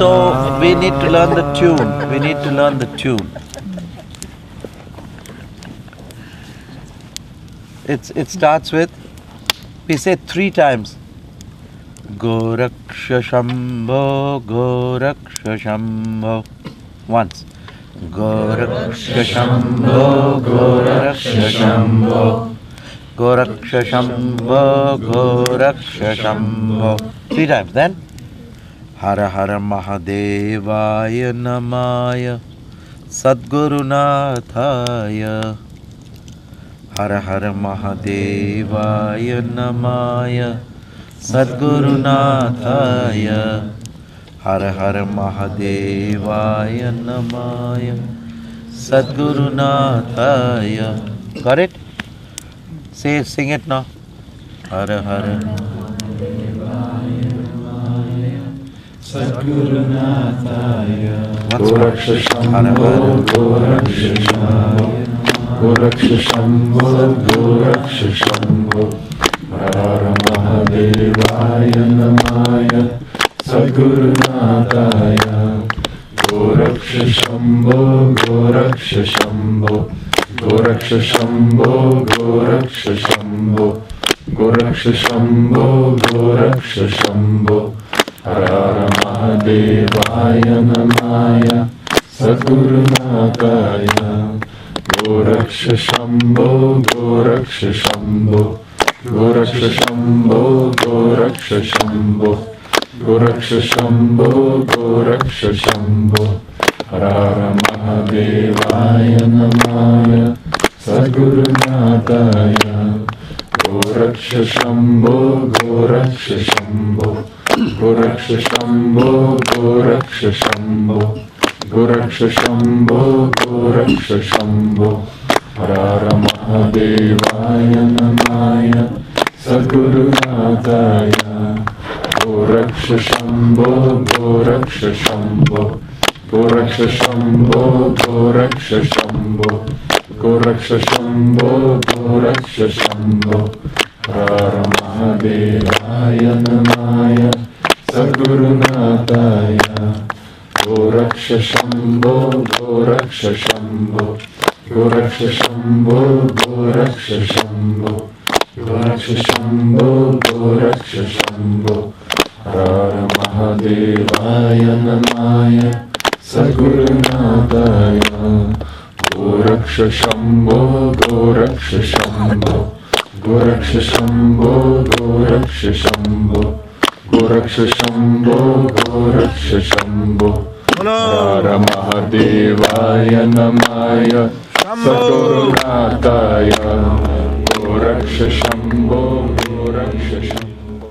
So we need to learn the tune. We need to learn the tune. It starts with, we say 3 times. Goraksha Shambho, Goraksha Shambho. Once. Goraksha Shambho, Goraksha Shambho. Goraksha Shambho, Goraksha Shambho. 3 times. Then Hara Hara Mahadevaya Namaya Sadgurunathaya. Hara Hara Mahadevaya Namaya Sadgurunathaya. Hara Hara Mahadevaya Namaya Sadgurunathaya. Got it? Sing it now. Hara Hara Sadgurunathaya. Goraksha Shambho, Goraksha Shambho. Goraksha Shambho, Goraksha Shambho. Hara Mahadevaya Namaya Sadgurunathaya. Goraksha Shambho, Goraksha Shambho. Goraksha Shambho, Goraksha Shambho. Goraksha Shambho, Goraksha Shambho. Hara Mahadevaya Namaya Sadgurunathaya. Goraksha Shambho, Goraksha Shambho. Goraksha Shambho, Goraksha Shambho. Goraksha Shambho, Goraksha Shambho. Hara Mahadevaya Namaya Sadgurunathaya. Goraksha Shambho, Goraksha Shambho. Goraksha Shambho, Goraksha Shambho. Goraksha Shambho, Goraksha Shambho. Hara Mahadevaya Namaya Sadgurunathaya. Goraksha Shambho, Goraksha Shambho. Goraksha Shambho, Goraksha Shambho. Goraksha Shambho, Goraksha Shambho. Hara Mahadevaya Namaya Sadgurunathaya. Goraksha Shambho, Goraksha Shambho. Goraksha Shambho, Goraksha Shambho. Goraksha Shambho, Goraksha Shambho. Hara Mahadevaya Namaya Sadgurunathaya. Goraksha Shambho, Goraksha Shambho. Goraksha Shambho, Goraksha Shambho. Goraksha Shambho, Goraksha Shambho. Hara Mahadevaya Namaya Sadgurunathaya. Goraksha Shambho, Goraksha Shambho.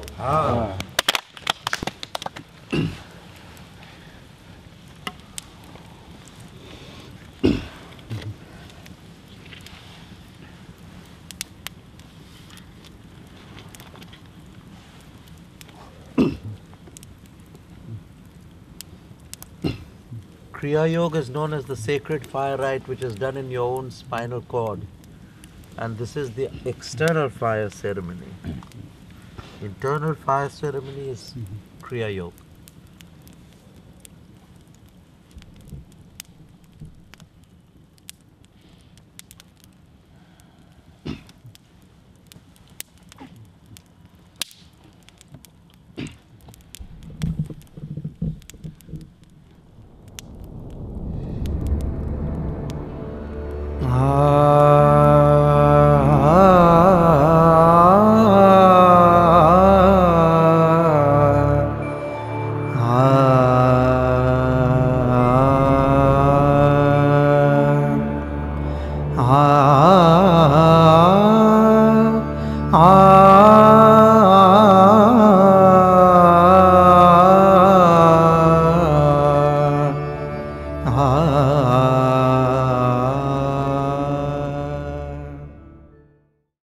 Kriya Yoga is known as the sacred fire rite, which is done in your own spinal cord. And this is the external fire ceremony. Internal fire ceremony is Kriya Yoga. ah